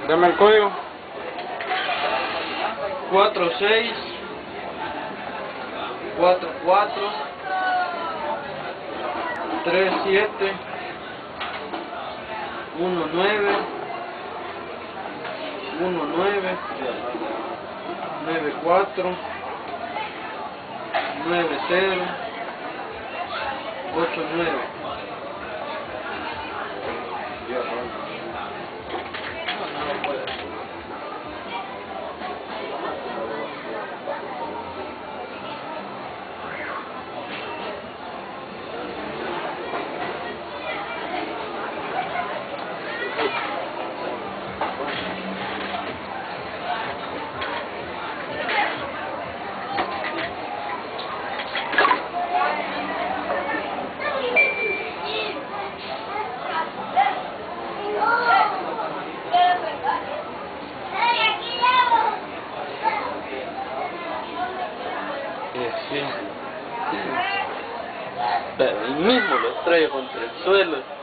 Dame el código. 46 44 37 19 94 90 89. Sí. Pero él mismo lo trae contra el suelo.